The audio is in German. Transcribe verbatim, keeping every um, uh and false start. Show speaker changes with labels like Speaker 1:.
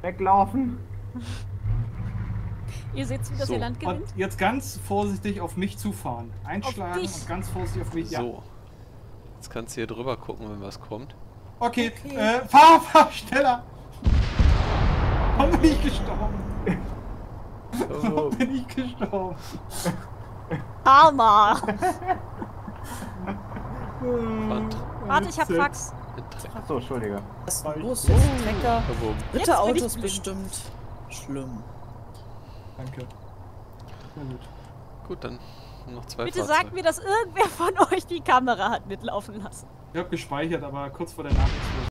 Speaker 1: Weglaufen.
Speaker 2: Ihr seht, wie das
Speaker 3: So.
Speaker 2: ihr Land gewinnt.
Speaker 4: Und jetzt ganz vorsichtig auf mich zufahren. Einschlagen
Speaker 2: dich.
Speaker 4: und ganz vorsichtig auf mich. Ja.
Speaker 3: So. Jetzt kannst du hier drüber gucken, wenn was kommt.
Speaker 4: Okay,
Speaker 5: Okay.
Speaker 4: Äh, fahr, fahr schneller. Warum bin ich gestorben?
Speaker 3: Oh.
Speaker 4: Warum bin ich gestorben?
Speaker 2: Karma!
Speaker 3: Und
Speaker 2: Warte, ich hab Fax.
Speaker 1: Achso, Entschuldige.
Speaker 5: Das ist ein Bus, jetzt ein Trecker.
Speaker 3: Warum?
Speaker 2: bin
Speaker 5: Dritte
Speaker 2: ich
Speaker 5: Autos
Speaker 2: blind.
Speaker 5: bestimmt. Schlimm.
Speaker 4: Danke. Na gut.
Speaker 3: Gut, dann noch zwei
Speaker 2: Bitte
Speaker 3: Fahrzeuge.
Speaker 2: sagt mir, dass irgendwer von euch die Kamera hat mitlaufen lassen.
Speaker 4: Ich hab gespeichert, aber kurz vor der Nachricht.